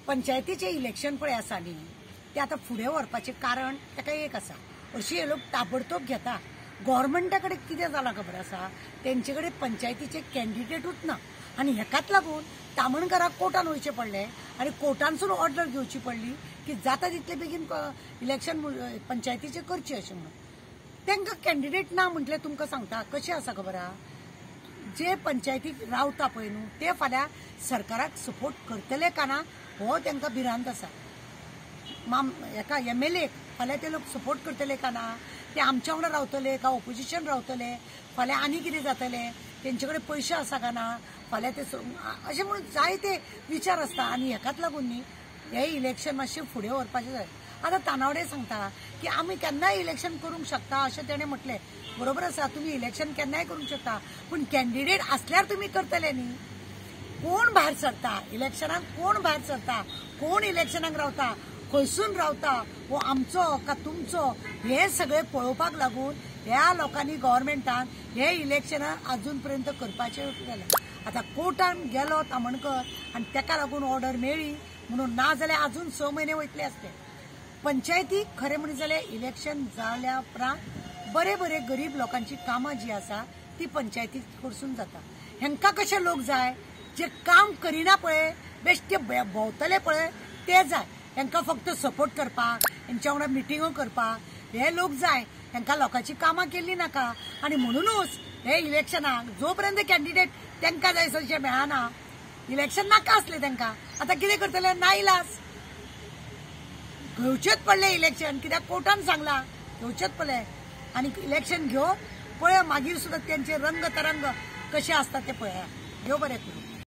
पंचायतीचे इलेक्शन पळय आसा न्ही ते आता फुडें व्हरपाचें कारण ताका एक आसा। अशी हे लोक ताबडतोब घेता। गव्हर्नमेंटा कडेन कितें जालां खबर आसा, तेंचे कडेन पंचायतीचे कॅन्डिडेटूच ना आनी हेकाच लागून तामणकाराक कोर्टान वयचें पडलें आनी कोर्टानसून ऑर्डर घेवची पडली की जाता तितले बेगीन इलेक्शन पंचायतीचे करचे अशें म्हणून। तांकां कॅन्डिडेट ना म्हटलें तुमकां सांगता कशें आसा खबर आहा, जे पंचायतीक रावता पळय न्हू ते फाल्यां सरकाराक सपोर्ट करतले काय ना हो तांकां भिरांत आसा। हेका MLA फाल्यां ते लोक सपोर्ट करतले का ना, ते आमच्या वांगडा रावतले का ऑपोजिशन रावतले, फाल्यां आनी कितें जातलें, तेंचे कडेन पयशे आसा का ना, फाल्यां ते अशें म्हणून जायते विचार आसता आनी हेकाच लागून न्ही हे इलेक्शन मातशें फुडें व्हरपाचें जाय। आतां तानावडे सांगता की आमी केन्नाय इलेक्शन करूंक शकता अशें तेणें म्हटलें। बरोबर आसा, तुमी इलेक्शन केन्नाय करूंक शकता, पूण कॅन्डिडेट आसल्यार तुमी करतले न्ही। कोण भायर सरता इलेक्शनाक, कोण भायर सरता, कोण इलेक्शनाक रावता, खंयसून रावता, हो आमचो का तुमचो, हे सगळे पळोवपाक लागून ह्या लोकांनी गव्हर्नमेंटान हे इलेक्शन अजून पर्यंत करपाचें केलें। आतां कोर्टान गेलो तामणकर आनी ताका लागून ऑर्डर मेळ्ळी म्हणून, ना जाल्यार अजून 6 म्हयने वयतले आसले। पंचायतीक खरें म्हणत जाल्यार इलेक्शन जाल्या उपरांत बरे बरे गरीब लोकांची कामां जी आसा ती पंचायती कडसून जाता। हेंकां कशे लोक जाय, जे काम करिना पळय, बेश्टे भोंवतले पळय ते जाय। हेंकां फक्त सपोर्ट करपाक, हेंच्या वांगडा मिटिंगो करपाक हे लोक जाय, हेंकां लोकांची कामां केल्ली नाका। आनी म्हणूनच हे इलेक्शनाक जो पर्यंत कॅन्डिडेट तांकां जाय तशें मेळना, इलेक्शन नाका आसलें तांकां, आतां कितें करतले, नाइलाज घेवचेच पडले इलेक्शन, कित्याक कोर्टान सांगलां घेवचेच पडले आनी इलेक्शन घेवन पळय मागीर सुद्दां तेंचे रंग तरंग कशे आसता ते पळया। देव बरें करूं।